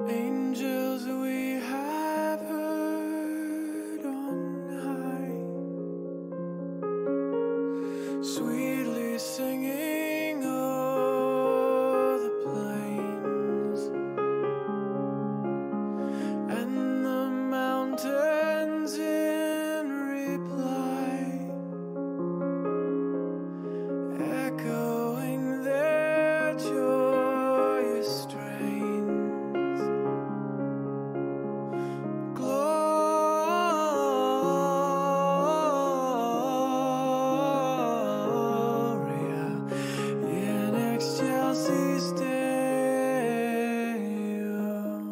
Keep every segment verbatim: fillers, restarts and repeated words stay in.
Angels we have heard on high, sweetly singing o'er the plains and the mountains in reply, echoing their joyous strains. Gloria in excelsis Deo.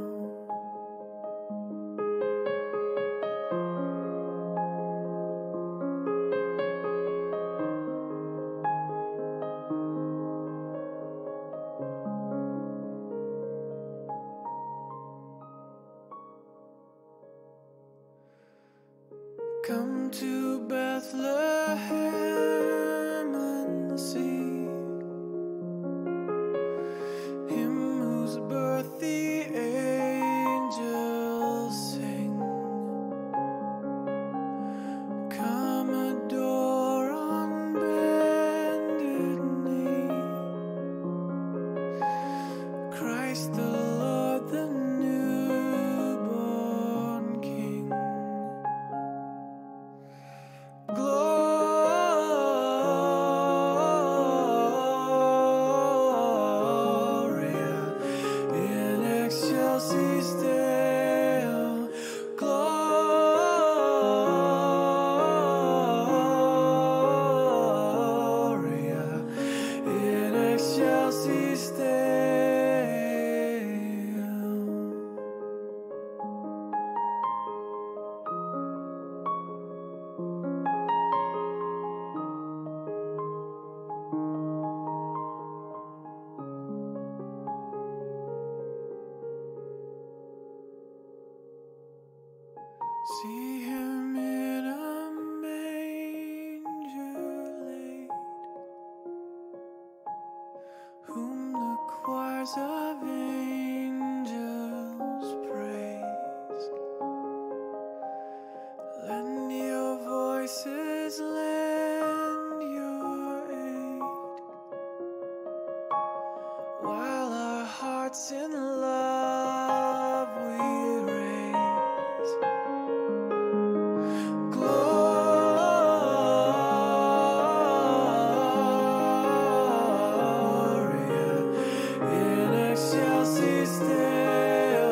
Come to Bethlehem and see Him whose birth the angels sing. Come adore on bended knee Christ the Lord, the newborn King. Gloria in excelsis Deo. Gloria in excelsis Deo. See Him in a manger laid, whom the choirs of angels praise. Lend your voices, lend your aid, while our hearts in love we raise. Gloria in excelsis Deo.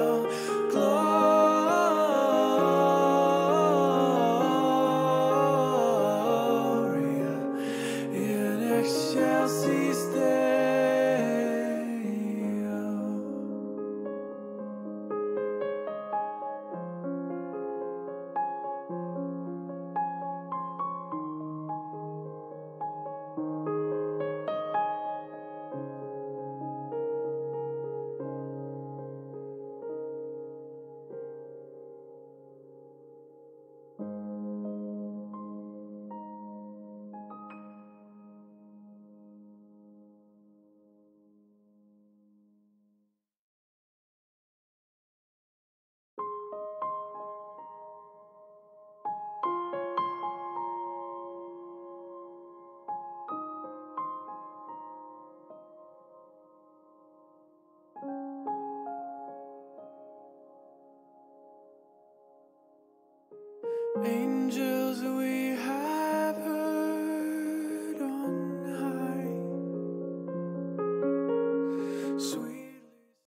Gloria in excelsis Deo. Ain't